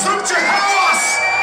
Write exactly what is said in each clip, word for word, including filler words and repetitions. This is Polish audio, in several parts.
zróbcie hałas!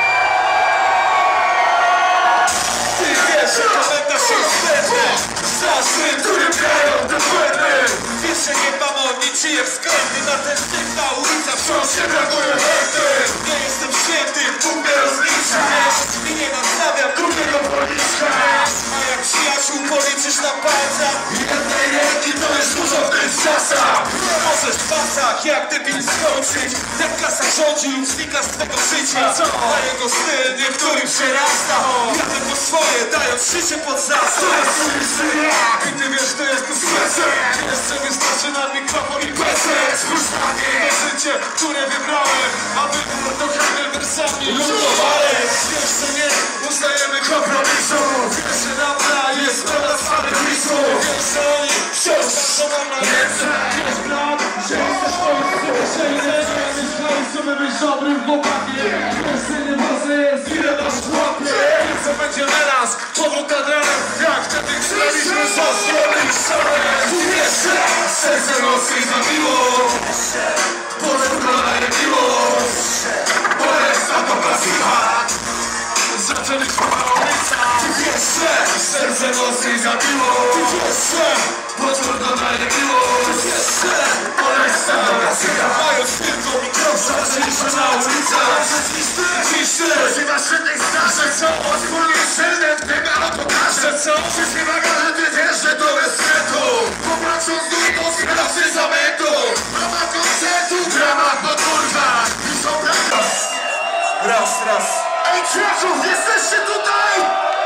Ty wiesz, że komentarz jest wstępny. Zasły, które grają do błędy. Wiesz, że nie mam o niczyje względy. Na ten typ na ulicach wciąż się brakuje wędy. Nie jestem święty, Bóg mnie rozlicza. I nie nastawiam grubego policzka. A jak przyjaciół policzysz na palcach jednej ręki, to jest dużo w tych czasach. Możesz w pasach jak debil skończyć. Jak klasa rządzi lub znika z tego życia. A jego styl niektórym przerasta. Jadę po swoje, dając życie pod zasad. I ty wiesz, to jest tu sklesem. Jeszcze wystarczy na mikrofon i pesek. Spójrz na nie, to życie, które wybrałem. A wybór to handel wersami lutowalec. Wiesz, że nie uznajemy kompromisu. Wiesz, że prawda jest prawda z panych listów. Wiesz, że oni wciąż patrzą nam na ręce. Wiesz, brat, że jesteś ojcem. Że ile nie jest hajsu, my być dobrym chłopakiem. Wiesz, że nieważne jest, ile masz w łapie. Wiesz, co będzie teraz, powód adrenem. Jak wtedy chcieliśmy zasłonić szale. Tu jeszcze serce mocniej zabiło. Pożądana nie miłość. Bolesna to klasyka. Zaczęliśmy na ulica. Tu jeszcze serce mocniej zabiło. Tu jeszcze pożądana nie miłość. Tu jeszcze bolesna to klasyka. Mając tylko mikrofon, zaczęliśmy na ulicach. Dziś ty używasz jednej straży, co wspólnie z szyldem tym, ale pokażę co. Wszystkie magazyny wiesz, że to bez sensu. Popatrzą z dół, sprawcy zamętu. Brama koncertu, brama podwórka. I są brama. Raz, raz. Ej, przyjaciół, jesteście tutaj!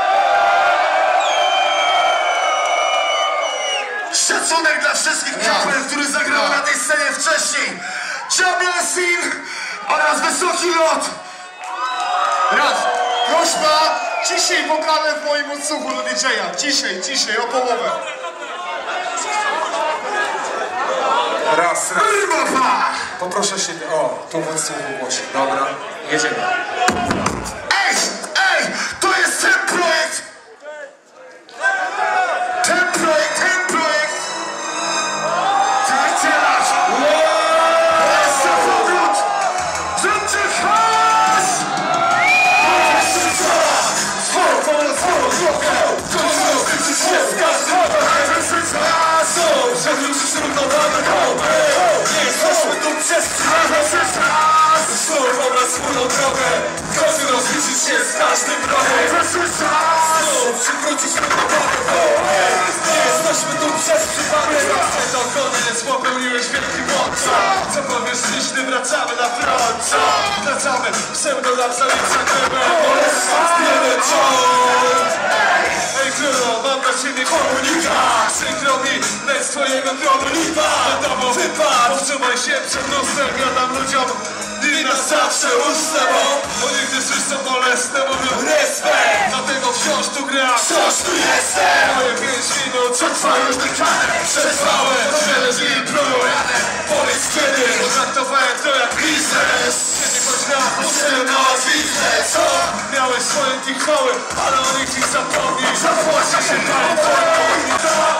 Szacunek dla wszystkich kapel, którzy zagrały na tej scenie wcześniej. Jablin oraz Wysoki Lot. Raz, prośba, ciszej wokale w moim odsłuchu do didżeja. Ciszej, ciszej, o połowę. Raz, raz. Kurwa! Poproszę się, o, tu w odsłuchu głosi. Dobra, jedziemy. Ej, ej, to jest ten projekt! Ten projekt, ten projekt! Tak teraz! Jest to powrót! Zróbcie hałas! Swój, pomoc, pomoc, lokal! To jest rozliczy się z każdym! Przewrócisz równowane kołby. Nie jesteśmy tu przez czas. Swój obraz, swoją drogę. Każdy rozliczyć się z każdym wrogiem. Znów przywrócić równowane kołby. Nie jesteśmy tu przez przypadek. To koniec, popełniłeś wielki błąd. Co powiesz, jeśli wracamy na front? Co? Wracamy, pseudo-rap zalicza glebę. Bolesna zbiemy ciąg. Ej królo, mam dla ciebie komunikat. Przykro mi, lecz z twojego tronu lipa. Wiadomo, wypad, powstrzymaj się przed lustrem. Ja dam ludziom i na zawsze ustę, bo bo nigdy coś co bolesne mówią respekt. Dlatego wciąż tu gram, wciąż tu jestem. Moje pięć minut, co trwa już dekady. Przetrwałem, wiele dni plują radę. Powiedz kiedy, traktowałem to jak biznes. Kiedy choć raz poszedłem na łatwiznę. Co? Miałeś swoje dni chwały, ale o nich dziś zapomnij. Zapłaci się tam, to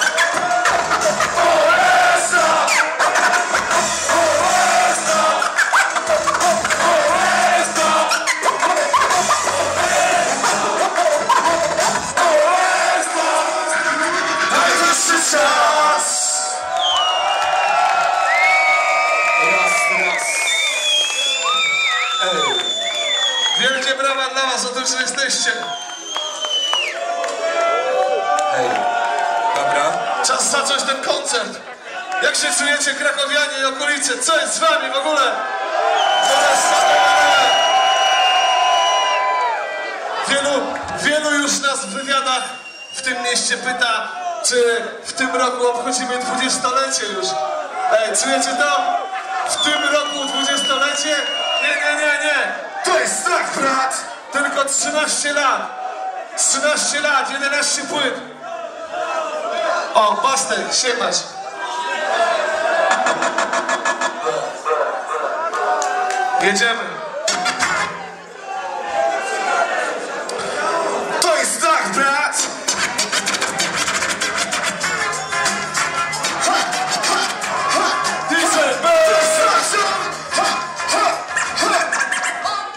wielkie brawa dla was, otóż że jesteście. Hej, dobra. Czas zacząć ten koncert. Jak się czujecie, krakowianie i okolice? Co jest z wami w ogóle? Teraz wielu, wielu już nas w wywiadach w tym mieście pyta, czy w tym roku obchodzimy dwudziestolecie już. Ej, czujecie to? W tym roku dwudziestolecie? Nie, nie, nie, nie. To jest tak, brat! Tylko trzynaście lat. trzynaście lat, jedenaście płyt. O, Bastek, siemać. Jedziemy. To jest tak, brat! Ha, ha, ha. D J B! Ha, ha, ha, ha.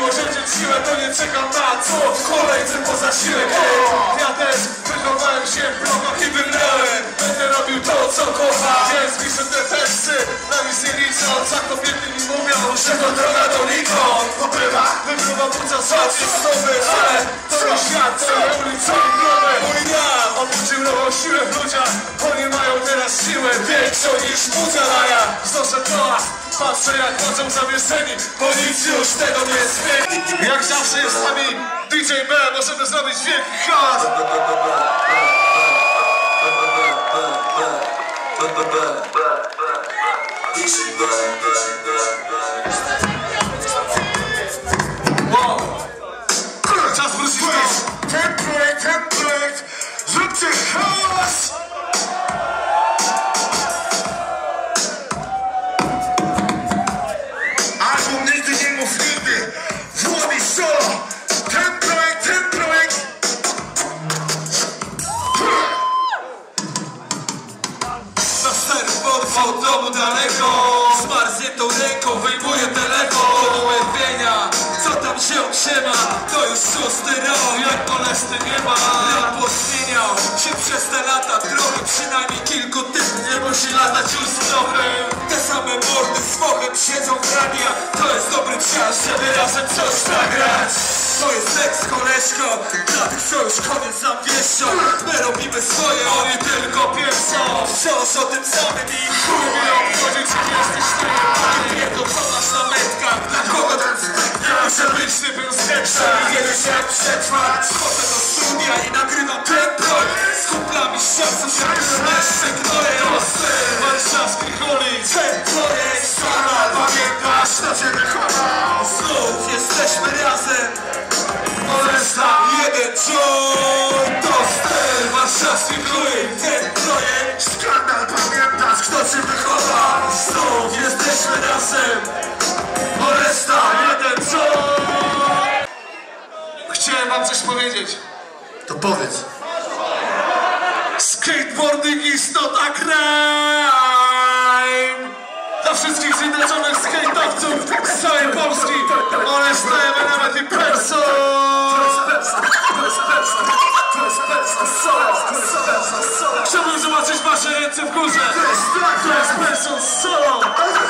oszczędzić siłę, to nie czekam na co w kolejce po zasiłek. Ja też wychowałem się w blokach i wybrałem, będę robił to, co kocham. Więc piszę te teksty, na misję licząc, jak to pięknie mi mówią, że to droga donikąd. Popływa, wypływa podczas walki z tobą, ale to nie świat, to nie ulica i drogę. Mój dam, obudził nową siłę w ludziach, oni mają teraz siłę większą niż Muzalaja. Znoszę toast, patrzę jak chodzą zawieszeni, bo nic już tego nie zmieni. Jak zawsze jest z nami D J B, możemy zrobić wielki hałas. Wow. Czas wrócić do... Ten projekt, ten projekt, zróbcie hałas! Album nigdy nie mów nigdy, Włodzi solo. Ten projekt, ten projekt. Na ster porwał domu daleko, zmarzniętą ręką wyjmuję telefon do łębienia. Co tam się siema, to już szósty rok, jak molesty nie ma. Rap pozmieniał się przez te lata trochę, przynajmniej kilku typów nie musi latać już z trochę. Te same mordy z mochem siedzą w radia, to jest dobry czas, żeby razem coś nagrać. To jest tekst koleżko, dla tych co już koniec nam wieszczą. My robimy swoje, oni tylko pieprzą. Wciąż o tym samym i chuj mi obchodzi, czy jesteś ty. Nie wiedzą co masz na metkach, dla kogo ten spektakl. Muszę być typem z lepsza i wiedzieć jak przetrwać. Chodzę do studia i nagrywam ten projekt z kumplami z czasu, jak jeszcze gnoję osy. Warszawski holik, ten projekt sama, pamiętasz, na ciebie chowa. Znów jesteśmy razem. Molesta, jeden joint, to styl, warszawski krój, ten projekt, skandal, pamiętasz, kto cię wychowa. Znów jesteśmy razem. Molesta, jeden joint. Chciałem wam coś powiedzieć. To powiedz. Skateboarding is not a crime. Dla wszystkich zjednoczonych skate'owców z całej Polski. Molesta, Emenement i Perso. Chciałbym zobaczyć wasze ręce w górze. To jest Perso z solą.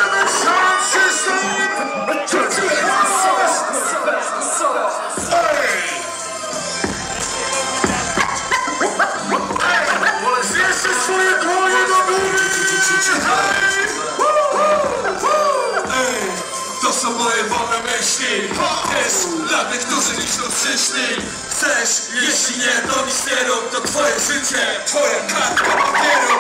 Zwieszcie swoje dłonie do góry. To są moje wolne myśli. Też dla tych, którzy dziś tu przyszli. Chcesz, jeśli nie, to nic nie rób. To twoje życie, twoja kartka papieru.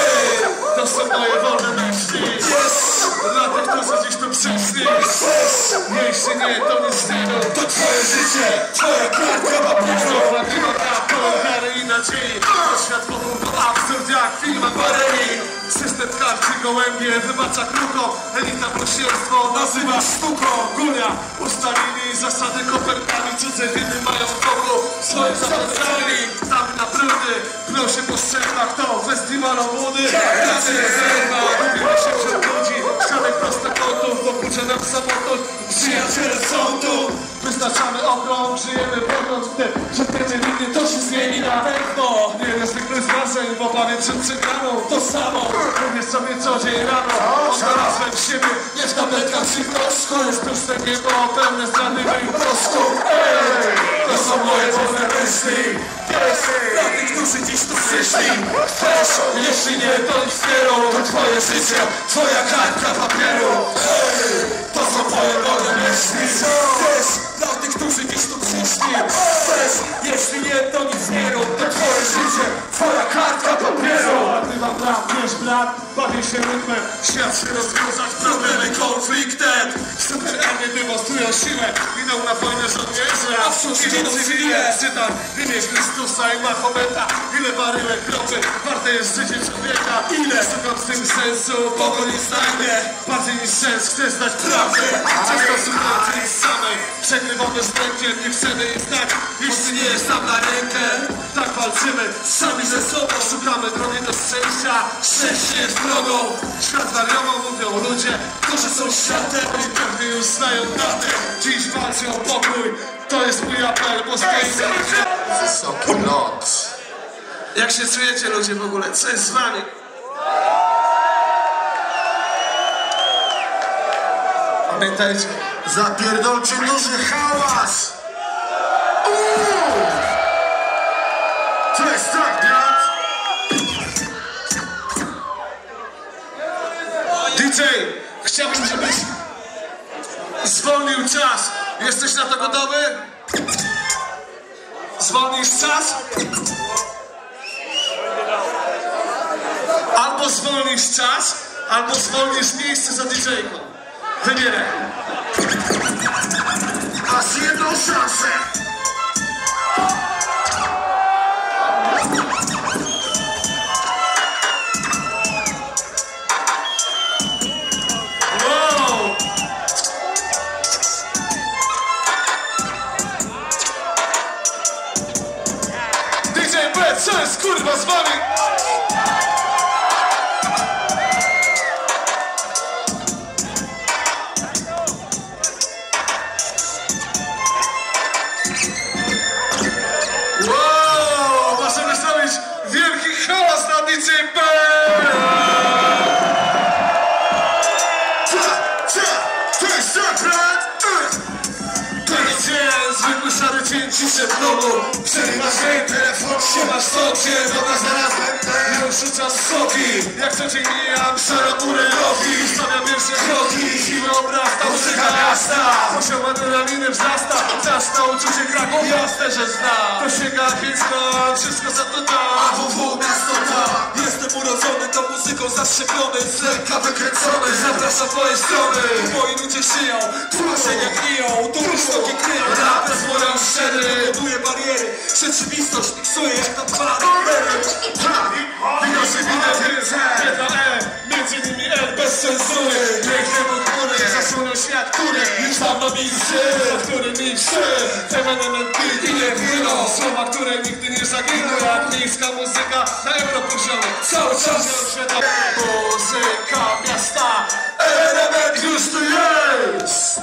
To są moje wolne myśli. Yes. Dla tych, którzy dziś tu przyszli. Chcesz, jeśli nie, to nic nie rób. To twoje życie, twoja kartka papieru. Prawdziwa prawda, wiary i nadziei. To świat wokół to absurd jak film Barei. System karty gołębie wybacza kruko. Elita prosielstwo nazywa sztuką. Gulia ustalili zasady kopertami. Cudze winy mają w boku swoje zapoznali. Tam naprawdę pną się po strzechach. To festiwal młody. Pracy rezerwa. Lubimy się wśród ludzi. Szalek prostokątów. Dokucza nam samotność. Przyjaciele są tu. Wyznaczamy okrąg. Żyjemy wewnątrz. Gdy przepiemy linie, to się zmieni na pewno. Nie niezwykłych zdarzeń w obawie przed przegraną. To samo. Mówię sobie co dzień rano. Znalazłem siebie, nie w tabletkach czy w proszku. Jest puste niebo, pełne zdrady i proszku. Ej, to są moje wolne myśli. Dla tych, którzy dziś tu przyszli. Chcesz, jeśli nie, to nic nie rób. To twoje życie, twoja kartka papieru. Ej, to są moje wolne myśli. Chcesz, dla tych, którzy dziś tu przyszli. Chcesz, jeśli nie, to nic nie rób. To twoje życie, twoja kartka papieru. Nagrywam rap, wiesz brat, bawię się rytmem. Świat się rozwiązać, problemy konfliktem. Super armie demonstrują siłę. Idą na wojnę żołnierze, a wciąż idą cywile. Czytam w imię Chrystusa i Mahometa. Ile baryłek kropy, warte jest życie człowieka. Ile szukam w tym sensu, Bogu nie znajdę. Bardziej niż sens, chcę znać prawdę. Często słucham tej samej. Przegrywamy z rękiem, nie chcemy jest tak. Jeśli nie jest nam na rękę, tak walczymy sami ze sobą. Szukamy drogi do szczęścia. Szczęście jest drogą. Świat wariował, mówią ludzie, którzy są światem i pewnie już znają datę. Dziś walczą o pokój, to jest mój apel, bo stoimy. Wysoki lot. Jak się czujecie ludzie w ogóle? Co jest z wami? Pamiętajcie, Zapierdolcie duży hałas. Uuu! To jest tak, brat. D J, chciałbym, żebyś zwolnił czas. Jesteś na to gotowy? Zwolnisz czas? Albo zwolnisz czas, albo zwolnisz miejsce za D J-ką. Wybieraj. Masz jedną szansę. Wow! D J B, co jest kurwa z wami? Wow! Możemy zrobić wielki hałas na D J B! To jest tak, brat. To jest dzień, zwykły szary dzień, ciszę w domu. Przerywasz jej telefon, siemasz sobie, dobra znalazłem ten. Już czas soki, jak co dzień mijam, szarapurę rogi. Stawiam pierwsze kroki, siły obraz, ta muzyka miasta. Poziom adrenaliny wzrasta, czas na uczucie Kraków, jasne, że zna. To sięga kiecka, wszystko za to da. A W W miasto da. Jestem urodzony tą muzyką zaszczepiony, z Lekka wykręcony. zapraszam w moje strony. Moi ludzie żyją, tłumaczenia gniją, dumy sztoki kryją. Rap rozwoją szczery, buduje bariery. Rzeczywistość miksuje jak na dwa numery. Widocznie widać jedna E, między nimi L bez cenzury. Piękne podmury zasłoną świat, który już dawno milczy, który milczy. Temat beat i nie płyną, słowa, które nigdy nie zaginą. Jak miejska muzyka na europoziomie, cały czas świata. Muzyka miasta, element już tu jest.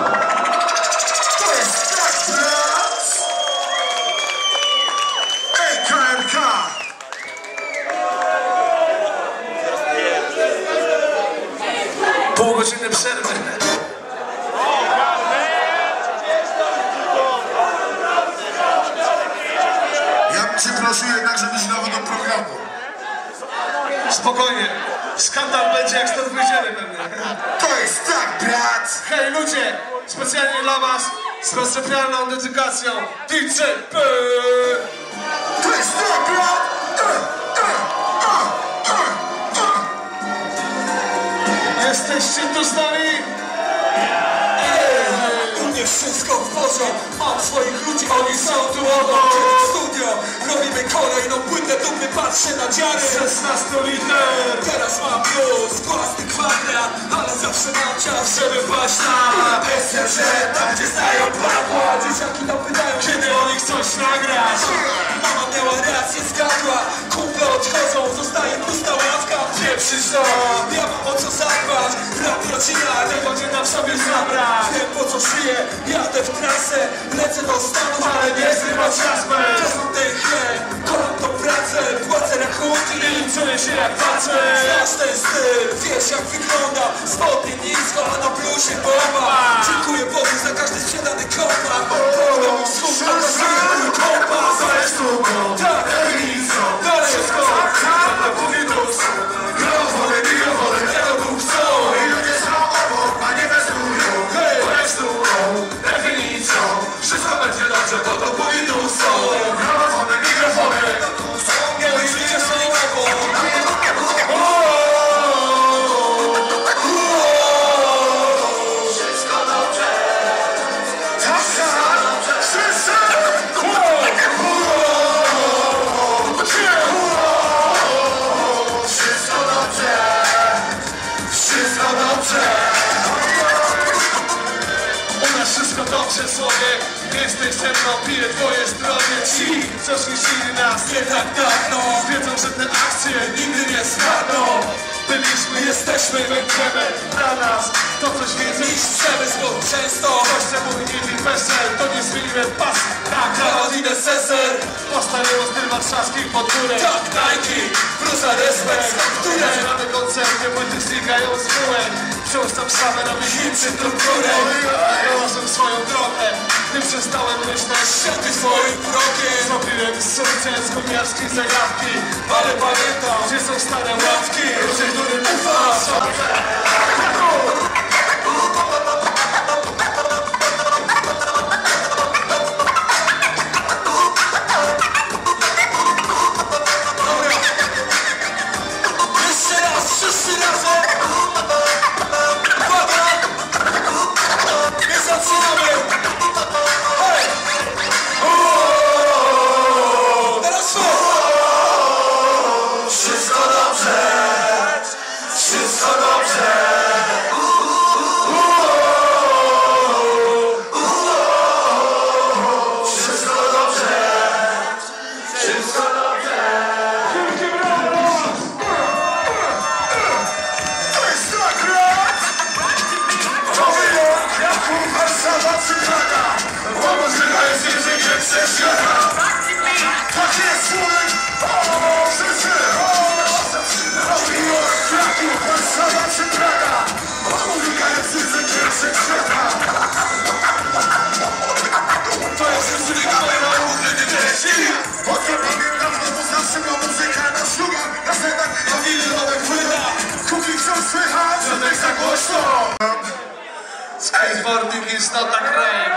To jest tak, brat. Ej, K M K. Pół godziny przerwy. Ja bym cię prosił jednak, żebyś nawet do programu. Spokojnie, skandal będzie jak stąd wyjdziemy pewnie. To jest tak, brat. Hej ludzie, specjalnie dla was z konceptualną dedykacją D J B. To jest tak, brat. Jesteście tu z nami? U mnie wszystko w porządku, mam swoich ludzi, oni są tu obok. Studio, robimy kolejną płytę, dumny patrzę na dziary. szesnaście liter, teraz mam plus, własny kwadrat, ale zawsze mam czas, żeby paść na S R Z, tam gdzie znają Pawła. dzieciaki nam pytają, kiedy oni chcą nagrać. Mama miała rację, zgadła, kumple odchodzą, zostaje pusta ławka. Gdzie przyszło? Ja mam o co zadbać, rap rodzina, nie będzie nam sobie zabrać. Wiem po co żyję, jadę w trasę, lecę do Stanów, ale nie zrywać jasmę. To są te chwile, kocham tą pracę, płacę rachunki i czuję się jak facet. Znasz ten styl, wiesz jak wygląda, spodnie nisko, a na bluzie bomba. Dziękuję Bogu za każdy sprzedany kompas. Pomogę mi wschód, a na żyję mój kompas. To jest długo, tak, dalej wszystko, tak, powinus. Mikrofony, mikrofony, tego Bóg chcą. I ludzie są obok, a nie westują. Hej, bez długą definicją, wszystko będzie dobrze, bo to powinus są. Mikrofony, mikrofony. Moi ludzie są obok. ze mną, piję twoje zdrowie. Ci, co zniszczyli nas nie tak dawno, wiedzą, że te akcje nigdy nie zmarną. Byliśmy, jesteśmy, będziemy dla nas to coś więcej niż przemysł, bo często goście mówili wesel, to nie zmieniłem pas na Karolina Seser. Postawiło styl warszawski pod górę. Tak, Nike, bluza respekt, które na koncercie płyty znikają z kółek. Wciąż tam same robi hipsy strukturę. Znalazłem swoją drogę, nie przestałem myśleć światy swoim krokiem. Zrobiłem sukces z gówniarskiej zajawki, ale pamiętam, gdzie są stare ławki, ludzie, którym ufam sobie. Skateboarding is not a crime.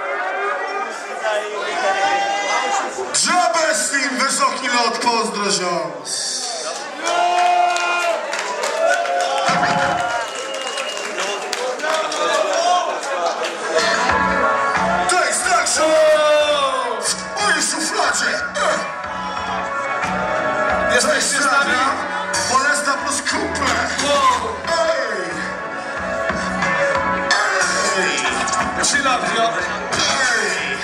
Żabę z nim, wysoki lot, pozdro ziom. To jest tak, że w mojej szufladzie Jesteście z nami? Molesta plus kuple. Ej! Ej! Chill out, yo. Ej!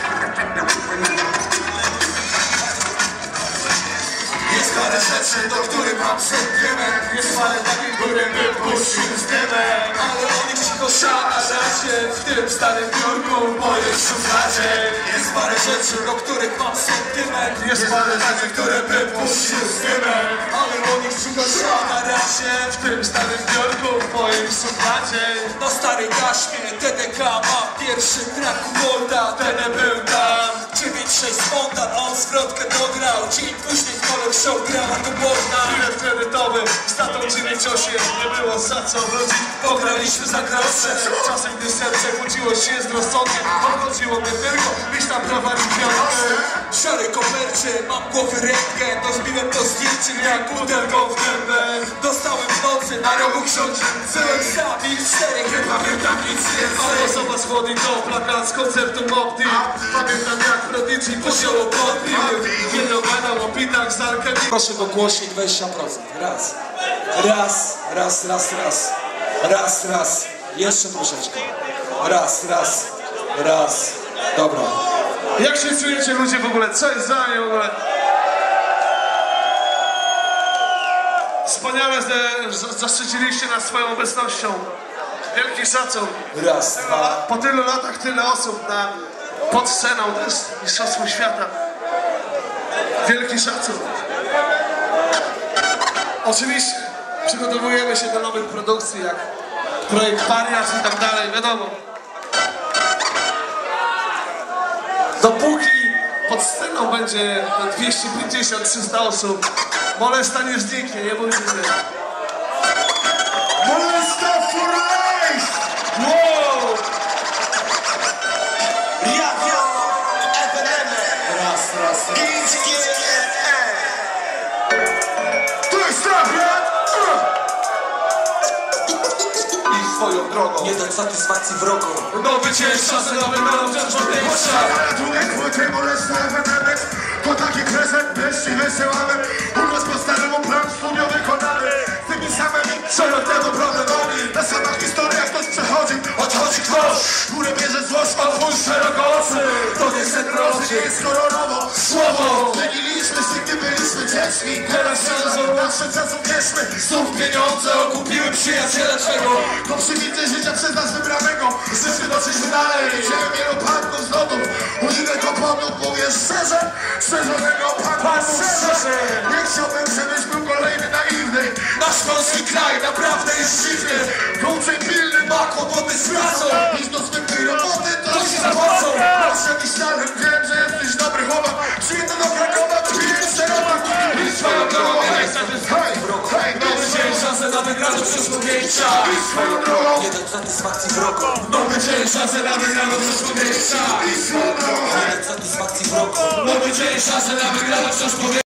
Jest parę rzeczy, do których mam sentyment. Jest parę takich, które wypuścił z dymem. Ale o nich cicho szaracie w tym starym biurku w mojej szufladzie. Jest parę rzeczy, do których mam sentyment. Jest parę takich, które wypuścił z dymem. Ale o nich cicho szaracie w tym starym biurku w mojej szufladzie. Na starej taśmie T D K ma pierwszy traku Molda. Wtedy był tam dziewięć sześć spontan, on zwrotkę dograł. Dzień później w kolor show grała to Borna. Bilet kredytowy z tatą dziewięć osiem, nie było za co wrócić. Pograliśmy za grosze. Czasem gdy serce budziło się z rozsądkiem, obchodziło mnie tylko iść tam prowadzić piątkę. W szarej kopercie mam głowy rękę. Dozbiłem to zdjęcie jak butelką w gębę. Dostałem w nocy na rogu książęcy. Byłem sam i czterech, nie pamiętam nic więcej. Ale osoba z Wody to plakat z koncertu Mopti. Pamiętam jak Prodigy pozioło podbił. Wielomena o pitach z Arkenii. Proszę go głośniej dwadzieścia procent. Raz. Raz, raz, raz, raz. Raz, raz. Jeszcze troszeczkę. Raz, raz, raz. Dobra. Jak się czujecie ludzie w ogóle? Co jest za mnie w ogóle? Wspaniale, że że zaszczyciliście nas swoją obecnością. Wielki szacun. Raz, dwa. Po tylu latach tyle osób na, pod sceną, to jest mistrzostwo świata. Wielki szacun. Oczywiście przygotowujemy się do nowych produkcji, jak projekt Parias i tak dalej, wiadomo. Dopóki pod sceną będzie dwieście pięćdziesiąt trzysta osób, Molesta nie zniknie, nie bójcie się. Molesta for life! Wow! Raz, raz, raz. To jest tak, brat! I swoją drogą. Nie dać satysfakcji wrogom. Nowy dzień, czasem nowy rok, wciąż odległość. Ratunek, płyty, molesta, ewenement. To taki prezent, bez ci wysyłamy. U nas po staremu plan studio wykonany. Z tymi samymi przelotnego problemami. Na samych historiach ktoś przechodzi, odchodzi ktoś, który bierze złość, Otwórz szeroko oczy, to nie sen nie jest kolorowo. Słowo zmieniliśmy się, gdy byliśmy dziećmi. Teraz są nasze czasy, wierzmy. Znów pieniądze okupiły przyjaciele czego. To przywidzę życia przez nas wybranego. Chcemy dotrzeć dalej. Idziemy wielu panków z lodów. Użytek opomnów, mówię szczerze. Szczerzonego panków szczerze. Nie chciałbym, żebyś był kolejny naiwny. Nasz polski kraj naprawdę jest dziwny. Kączej pilny ma kłopoty z pracą. Idź do zwykłej roboty, to ci zapłacą. Proszę mi śladem, wiem, że jesteś dobry chłopak. Przyjedę do Krakowa, piję szeroka. Idź swoją drogą, hej, hej, hej. Nowy dzień, szansę na wygraną przez podjęcia. Idź swoją drogą. Nie dać satysfakcji wrogu. Nowy dzień, szansę na wygraną przez podjęcia. Idź swoją drogą, hej. Nie dać satysfakcji wrogu. Nowy dzień, szansę na wygraną przez podjęcia.